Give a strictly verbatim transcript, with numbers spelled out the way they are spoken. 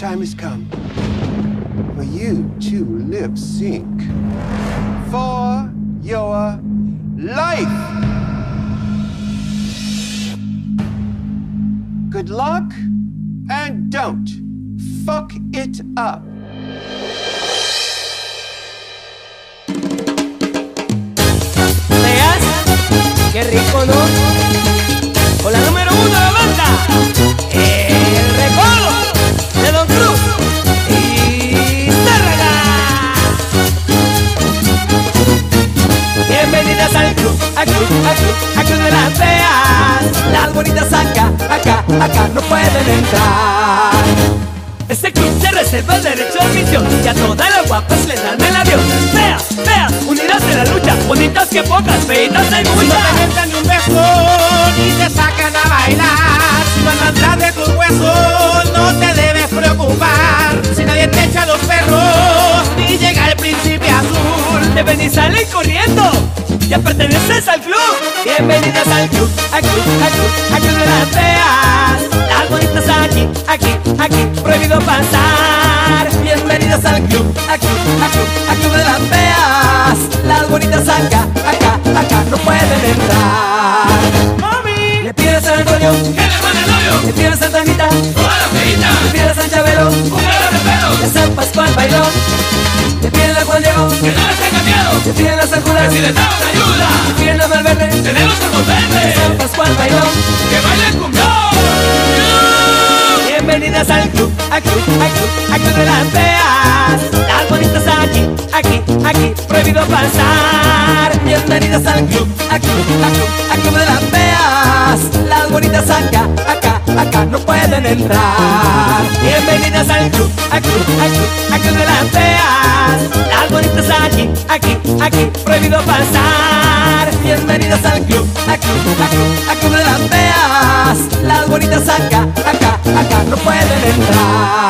time has come for you to lip sync for your life. Good luck, and don't fuck it up. Veas, qué rico, ¿no? Con la número uno de la banda, el recodo de Don Cruz y Tárrega. Bienvenidas al club, al club, al club, al club de las feas. Las bonitas acá, acá, acá no pueden entrar. Este club se reserva el derecho de admisión y a todas las guapas les dan el avión. Feas, feas, unidas en la lucha, bonitas que pocas, feitas hay muchas. No te entran ni un beso ni te sacan a bailar. Si van atrás de tus huesos no te debes preocupar. Si nadie te echa los perros ni llega el príncipe azul. Deben y salen corriendo, ya perteneces al club. Bienvenidas al club, al club, al club, al club de las feas. Las bonitas aquí, aquí, aquí, prohibido pasar. Bienvenidas al club, al club, al club, al club de las feas. Las bonitas acá, acá, acá no pueden entrar. Mami, Le pides a Antonio, ¿qué le pone el novio? le pides a Santa Anita, Toda la feita, le pides a San Chabelo, un grano de pelo, a San Pascual bailó, le piden a Juan Diego, que no les tenga miedo. le piden a San Judas, Si les damos ayuda, le piden a Malverde, tenemos el a potente. San Pascual bailó. Que baile el cumbión. Bienvenidas al club, al club, al club, al club de las feas. Las bonitas aquí, aquí, aquí, prohibido pasar. Bienvenidas al club, al club, al club, al club de las feas. Las bonitas acá, acá, acá no pueden entrar. Bienvenidas al club, al club, al club, al club de las feas. Las bonitas aquí, aquí, aquí, prohibido pasar. Bienvenidas al club, al club, al club, al club de las feas. Las bonitas acá, acá, acá no pueden entrar.